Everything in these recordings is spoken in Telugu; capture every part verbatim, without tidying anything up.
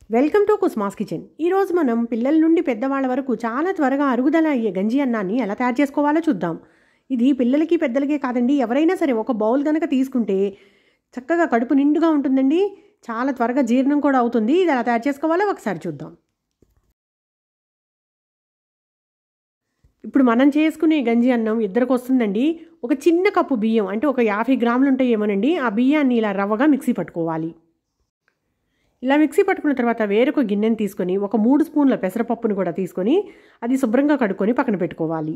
Welcome to కుస్మాస్ kitchen. ఈరోజు మనం పిల్లల నుండి పెద్దవాళ్ళ వరకు చాలా త్వరగా అరుగుదల అయ్యే గంజి అన్నాన్ని ఎలా తయారు చేసుకోవాలో చూద్దాం. ఇది పిల్లలకి పెద్దలకే కాదండి, ఎవరైనా సరే ఒక బౌల్ కనుక తీసుకుంటే చక్కగా కడుపు నిండుగా ఉంటుందండి. చాలా త్వరగా జీర్ణం కూడా అవుతుంది. ఇది ఎలా తయారు చేసుకోవాలో ఒకసారి చూద్దాం. ఇప్పుడు మనం చేసుకునే గంజి అన్నం ఇద్దరికి వస్తుందండి. ఒక చిన్న కప్పు బియ్యం అంటే ఒక యాభై గ్రాములు ఉంటాయి ఏమోనండి. ఆ బియ్యాన్ని ఇలా రవ్వగా మిక్సీ పట్టుకోవాలి. ఇలా మిక్సీ పట్టుకున్న తర్వాత వేరొక గిన్నెని తీసుకొని ఒక మూడు స్పూన్ల పెసరపప్పును కూడా తీసుకొని అది శుభ్రంగా కడుక్కొని పక్కన పెట్టుకోవాలి.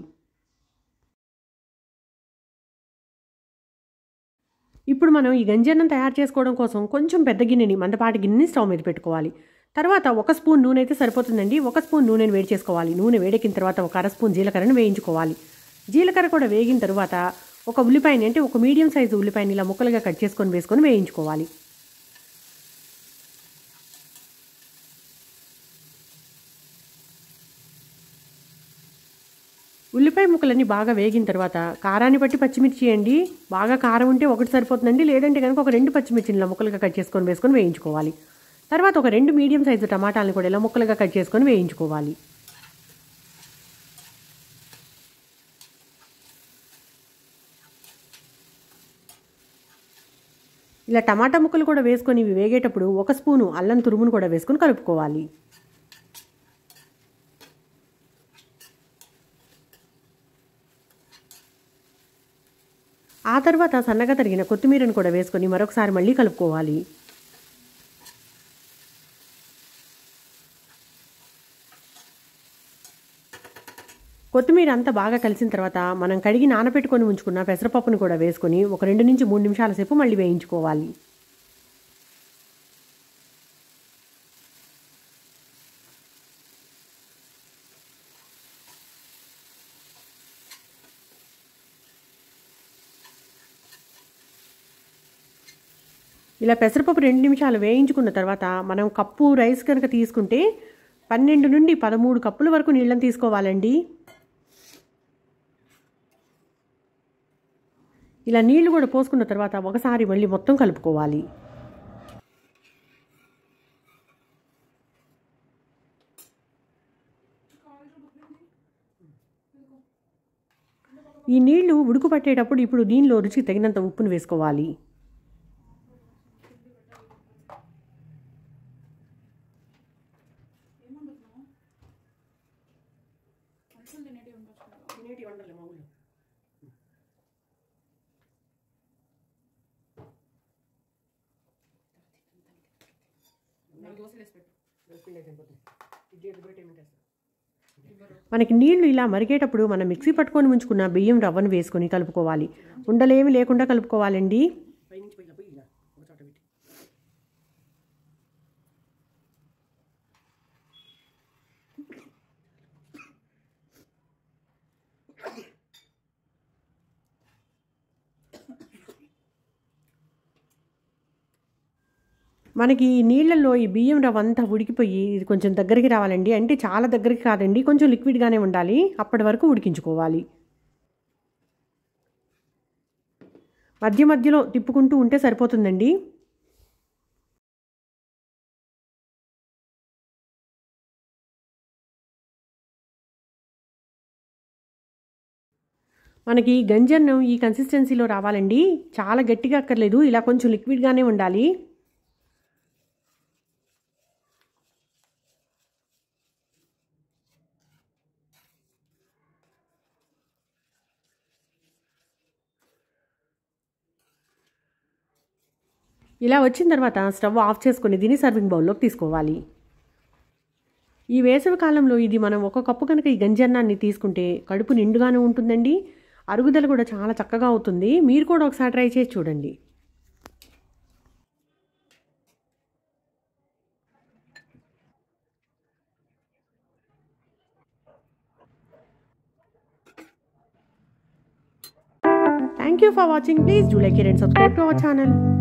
ఇప్పుడు మనం ఈ గంజి అన్నం తయారు చేసుకోవడం కోసం కొంచెం పెద్ద గిన్నెని మందపాటి గిన్నెని స్టవ్ మీద పెట్టుకోవాలి. తర్వాత ఒక స్పూన్ నూనె అయితే సరిపోతుందండి. ఒక స్పూన్ నూనెని వేడి చేసుకోవాలి. నూనె వేడెక్కిన తర్వాత ఒక అర స్పూన్ జీలకర్రను వేయించుకోవాలి. జీలకర్ర కూడా వేగిన తర్వాత ఒక ఉల్లిపాయని అంటే ఒక మీడియం సైజు ఉల్లిపాయని ఇలా ముక్కలుగా కట్ చేసుకొని వేసుకొని వేయించుకోవాలి. ఉల్లిపాయ ముక్కలన్నీ బాగా వేగిన తర్వాత కారాన్ని బట్టి పచ్చిమిర్చి అండి. బాగా కారం ఉంటే ఒకటి సరిపోతుందండి, లేదంటే కనుక ఒక రెండు పచ్చిమిర్చిని ఇలా ముక్కలుగా కట్ చేసుకొని వేసుకొని వేయించుకోవాలి. తర్వాత ఒక రెండు మీడియం సైజు టమాటాలను కూడా ఇలా ముక్కలుగా కట్ చేసుకొని వేయించుకోవాలి. ఇలా టమాటా ముక్కలు కూడా వేసుకొని ఇవి వేగేటప్పుడు ఒక స్పూను అల్లం తురుమును కూడా వేసుకొని కలుపుకోవాలి. ఆ తర్వాత సన్నగా తరిగిన కొత్తిమీరను కూడా వేసుకొని మరొకసారి మళ్ళీ కలుపుకోవాలి. కొత్తిమీర అంతా బాగా కలిసిన తర్వాత మనం కడిగి నానబెట్టుకొని ఉంచుకున్న పెసరపప్పును కూడా వేసుకొని ఒక రెండు నుంచి మూడు నిమిషాల సేపు మళ్ళీ వేయించుకోవాలి. ఇలా పెసరపప్పు రెండు నిమిషాలు వేయించుకున్న తర్వాత మనం కప్పు రైస్ కనుక తీసుకుంటే పన్నెండు నుండి పదమూడు కప్పుల వరకు నీళ్ళని తీసుకోవాలండి. ఇలా నీళ్లు కూడా పోసుకున్న తర్వాత ఒకసారి మళ్ళీ మొత్తం కలుపుకోవాలి. ఈ నీళ్లు ఉడుకు పట్టేటప్పుడు ఇప్పుడు దీనిలో రుచికి తగినంత ఉప్పును వేసుకోవాలి. మనకి నీళ్లు ఇలా మరిగేటప్పుడు మనం మిక్సీ పట్టుకొని ఉంచుకున్న బియ్యం రవ్వను వేసుకొని కలుపుకోవాలి. ఉండలేమి లేకుండా కలుపుకోవాలండి. మనకి ఈ నీళ్ళల్లో ఈ బియ్యం రవ్వ అంతా ఉడికిపోయి ఇది కొంచెం దగ్గరికి రావాలండి. అంటే చాలా దగ్గరికి కాదండి, కొంచెం లిక్విడ్గానే ఉండాలి. అప్పటి వరకు ఉడికించుకోవాలి. మధ్య మధ్యలో తిప్పుకుంటూ ఉంటే సరిపోతుందండి. మనకి గంజి అన్నం ఈ కన్సిస్టెన్సీలో రావాలండి. చాలా గట్టిగా అక్కర్లేదు, ఇలా కొంచెం లిక్విడ్గానే ఉండాలి. ఇలా వచ్చిన తర్వాత స్టవ్ ఆఫ్ చేసుకొని దీన్ని సర్వింగ్ బౌల్లోకి తీసుకోవాలి. ఈ వేసవి కాలంలో ఇది మనం ఒక కప్పు కనుక ఈ గంజి అన్నాన్ని తీసుకుంటే కడుపు నిండుగానే ఉంటుందండి. అరుగుదల కూడా చాలా చక్కగా అవుతుంది. మీరు కూడా ఒకసారి ట్రై చేసి చూడండి. Thank you for watching. Please do like it and subscribe to our channel.